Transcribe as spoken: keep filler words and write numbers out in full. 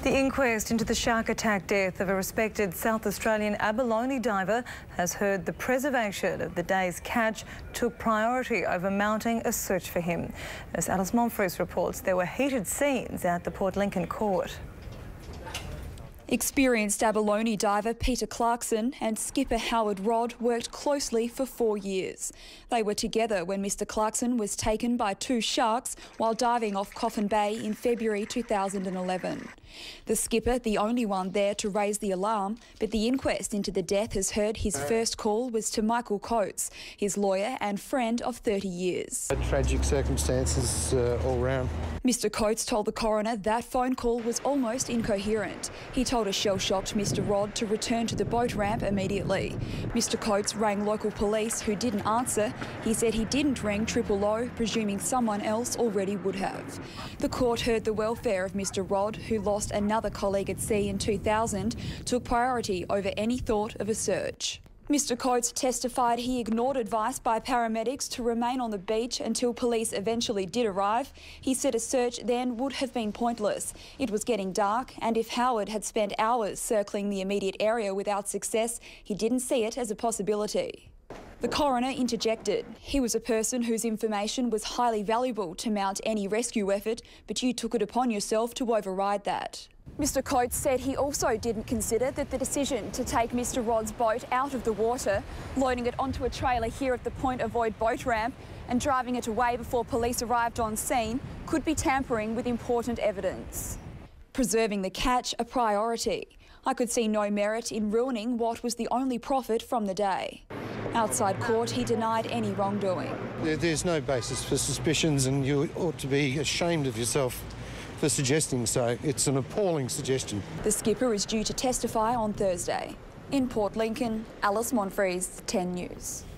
The inquest into the shark attack death of a respected South Australian abalone diver has heard the preservation of the day's catch took priority over mounting a search for him. As Alice Monfries reports, there were heated scenes at the Port Lincoln court. Experienced abalone diver Peter Clarkson and skipper Howard Rodd worked closely for four years. They were together when Mister Clarkson was taken by two sharks while diving off Coffin Bay in February two thousand eleven. The skipper, the only one there to raise the alarm, but the inquest into the death has heard his first call was to Michael Coates, his lawyer and friend of thirty years. Tragic circumstances uh, all round. Mister Coates told the coroner that phone call was almost incoherent. He told a shell-shocked Mister Rodd to return to the boat ramp immediately. Mister Coates rang local police, who didn't answer. He said he didn't ring Triple O, presuming someone else already would have. The court heard the welfare of Mister Rodd, who lost another colleague at sea in two thousand, took priority over any thought of a search. Mister Coates testified he ignored advice by paramedics to remain on the beach until police eventually did arrive. He said a search then would have been pointless. It was getting dark, and if Howard had spent hours circling the immediate area without success, he didn't see it as a possibility. The coroner interjected. He was a person whose information was highly valuable to mount any rescue effort, but you took it upon yourself to override that. Mister Coates said he also didn't consider that the decision to take Mister Rodd's boat out of the water, loading it onto a trailer here at the Point Avoid boat ramp and driving it away before police arrived on scene could be tampering with important evidence. Preserving the catch a priority. I could see no merit in ruining what was the only profit from the day. Outside court, he denied any wrongdoing. There's no basis for suspicions, and you ought to be ashamed of yourself for suggesting so. It's an appalling suggestion. The skipper is due to testify on Thursday. In Port Lincoln, Alice Monfries, ten News.